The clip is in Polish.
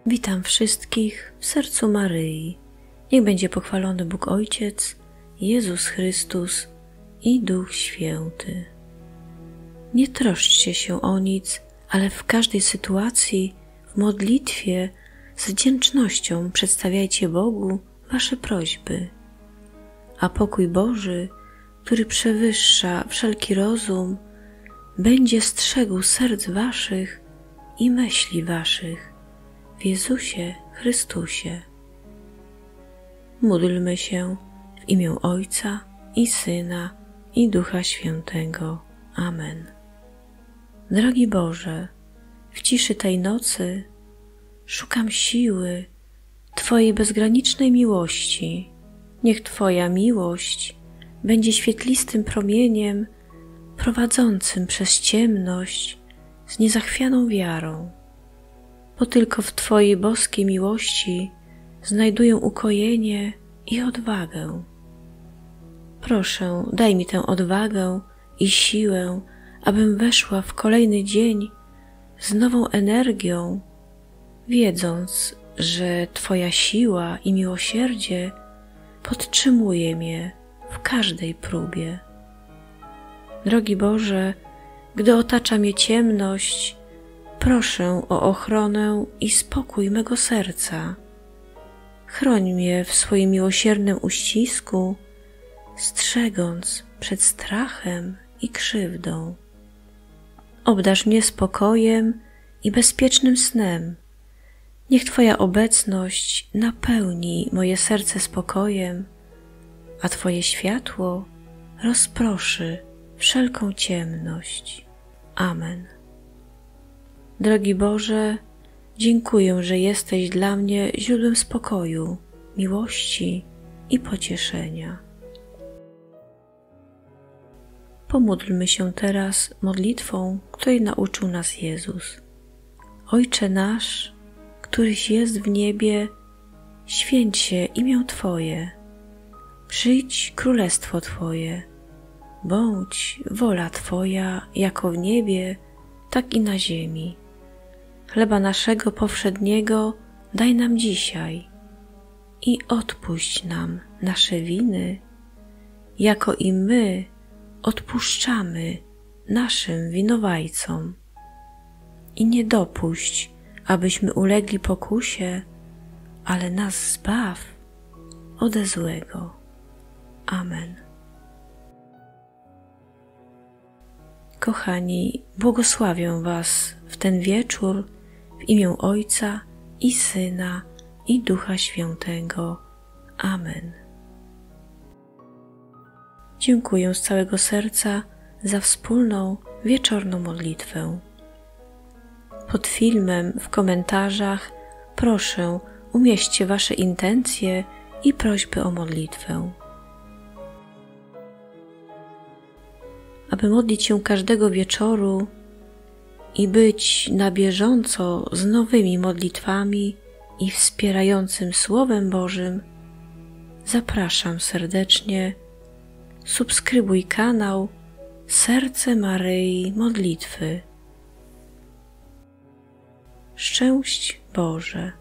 Witam wszystkich w sercu Maryi. Niech będzie pochwalony Bóg Ojciec, Jezus Chrystus i Duch Święty. Nie troszczcie się o nic, ale w każdej sytuacji, w modlitwie, z wdzięcznością przedstawiajcie Bogu wasze prośby. A pokój Boży, który przewyższa wszelki rozum, będzie strzegł serc waszych i myśli waszych w Jezusie Chrystusie. Módlmy się w imię Ojca i Syna i Ducha Świętego. Amen. Drogi Boże, w ciszy tej nocy szukam siły Twojej bezgranicznej miłości. Niech Twoja miłość będzie świetlistym promieniem prowadzącym przez ciemność z niezachwianą wiarą, bo tylko w Twojej boskiej miłości znajduję ukojenie i odwagę. Proszę, daj mi tę odwagę i siłę, abym weszła w kolejny dzień z nową energią, wiedząc, że Twoja siła i miłosierdzie podtrzymuje mnie w każdej próbie. Drogi Boże, gdy otacza mnie ciemność, proszę o ochronę i spokój mego serca. Chroń mnie w swoim miłosiernym uścisku, strzegąc przed strachem i krzywdą. Obdarz mnie spokojem i bezpiecznym snem. Niech Twoja obecność napełni moje serce spokojem, a Twoje światło rozproszy wszelką ciemność. Amen. Drogi Boże, dziękuję, że jesteś dla mnie źródłem spokoju, miłości i pocieszenia. Pomódlmy się teraz modlitwą, której nauczył nas Jezus. Ojcze nasz, któryś jest w niebie, święć się imię Twoje. Przyjdź królestwo Twoje. Bądź wola Twoja jako w niebie, tak i na ziemi. Chleba naszego powszedniego daj nam dzisiaj i odpuść nam nasze winy, jako i my odpuszczamy naszym winowajcom. I nie dopuść, abyśmy ulegli pokusie, ale nas zbaw ode złego. Amen. Kochani, błogosławię Was w ten wieczór w imię Ojca i Syna i Ducha Świętego. Amen. Dziękuję z całego serca za wspólną wieczorną modlitwę. Pod filmem w komentarzach proszę umieśćcie Wasze intencje i prośby o modlitwę. Aby modlić się każdego wieczoru i być na bieżąco z nowymi modlitwami i wspierającym Słowem Bożym, zapraszam serdecznie. Subskrybuj kanał Serce Maryi Modlitwy. Szczęść Boże!